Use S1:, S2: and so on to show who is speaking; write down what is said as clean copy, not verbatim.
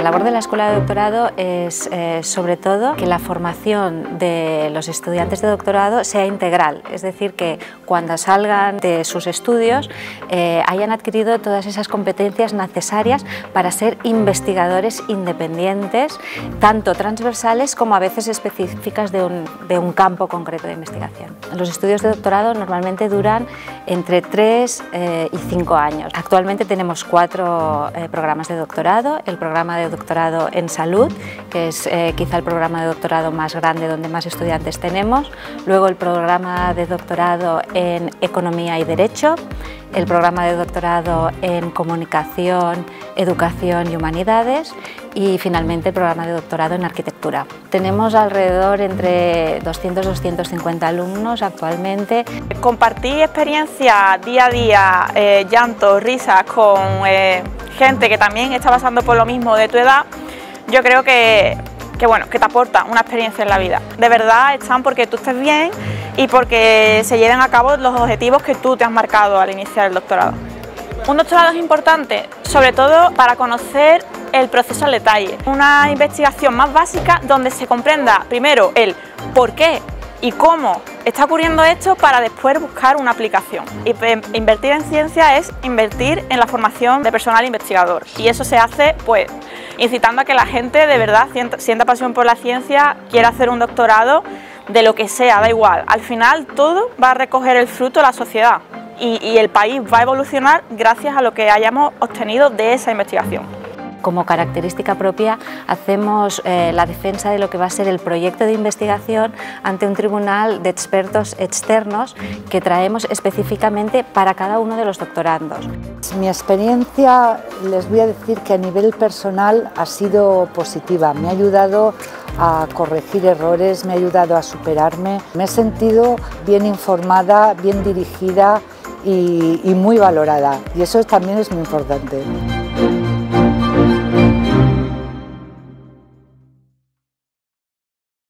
S1: labor de la Escuela de Doctorado es sobre todo que la formación de los estudiantes de doctorado sea integral, es decir, que cuando salgan de sus estudios hayan adquirido todas esas competencias necesarias para ser investigadores independientes, tanto transversales como a veces específicas de un campo concreto de investigación. Los estudios de doctorado normalmente duran entre 3 y 5 años. Actualmente tenemos 4 programas de doctorado: el programa de doctorado en salud, que es quizá el programa de doctorado más grande donde más estudiantes tenemos, luego el programa de doctorado en economía y derecho, el programa de doctorado en comunicación, educación y humanidades y finalmente el programa de doctorado en arquitectura. Tenemos alrededor entre 200 y 250 alumnos actualmente.
S2: Compartir experiencia día a día, llantos, risas con gente que también está pasando por lo mismo de tu edad, yo creo que te aporta una experiencia en la vida. De verdad están porque tú estés bien y porque se lleven a cabo los objetivos que tú te has marcado al iniciar el doctorado. Un doctorado es importante, sobre todo para conocer el proceso al detalle. Una investigación más básica donde se comprenda primero el por qué y cómo está ocurriendo esto para después buscar una aplicación. Y invertir en ciencia es invertir en la formación de personal investigador. Y eso se hace pues incitando a que la gente de verdad sienta pasión por la ciencia, quiera hacer un doctorado de lo que sea, da igual. Al final todo va a recoger el fruto de la sociedad y el país va a evolucionar gracias a lo que hayamos obtenido de esa investigación.
S1: Como característica propia hacemos la defensa de lo que va a ser el proyecto de investigación ante un tribunal de expertos externos que traemos específicamente para cada uno de los doctorandos.
S3: Mi experiencia, les voy a decir que a nivel personal ha sido positiva, me ha ayudado a corregir errores, me ha ayudado a superarme, me he sentido bien informada, bien dirigida y muy valorada, y eso también es muy importante.